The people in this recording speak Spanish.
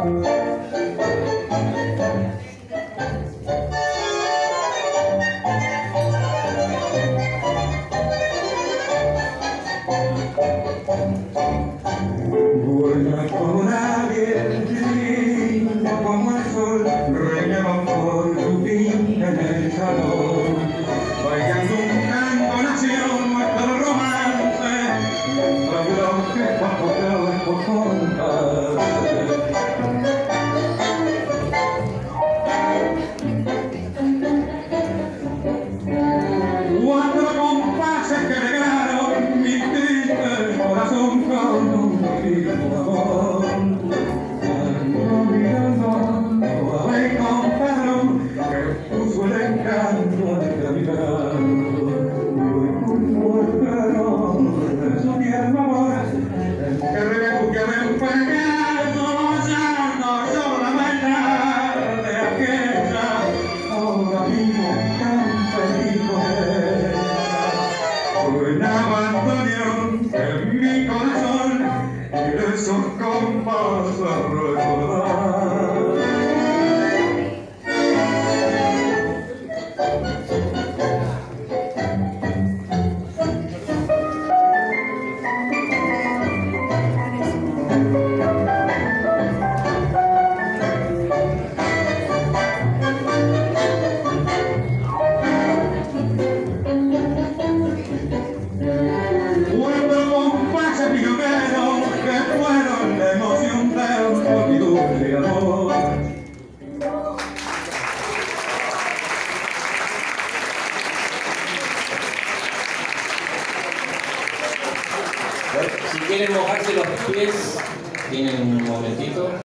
Buena como nadie, linda como el sol, reinaban por tu pinta en el calor. Bailando un canto nació nuestro romance, mientras la orquesta tocaba el compás. Cuatro compases que regalaron mi triste corazón con un grito amor. Ando mirando toda vez contaron que puso el encanto de caminar. Y voy junto al calor de su tierno amor, en que refugiarme un pecado, hallando yo la maldad de aquella. Ahora vivo tan feliz con ella. Una bandoneón en mi corazón y de esos compases a recordar. Que fueron la emoción de un dulce amor. Si quieren mojarse los pies, tienen un momentito.